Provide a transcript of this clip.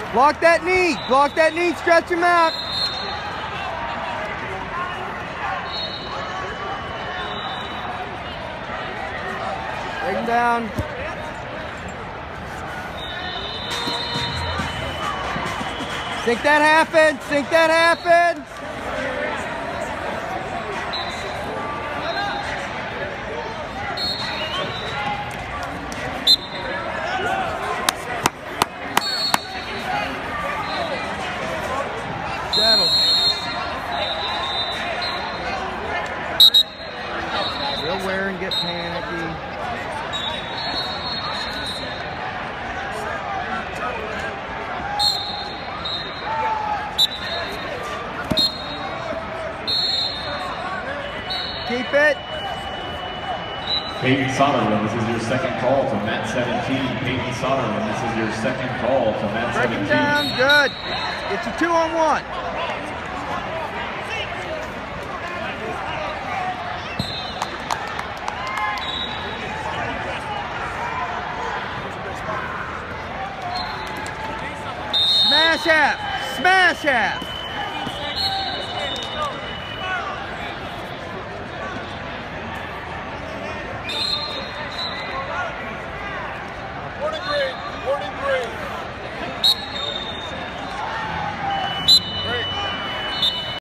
Block that knee. Block that knee. Stretch him out. Bring him down. Sink that half in. Sink that half in. Settle. Real wear and get panicky. Keep it. Peyton Soderlund, this is your second call to mat 17. Peyton Soderlund, this is your second call to mat 17. Break him down, good. Get you 2-on-1. Smash half. Smash half.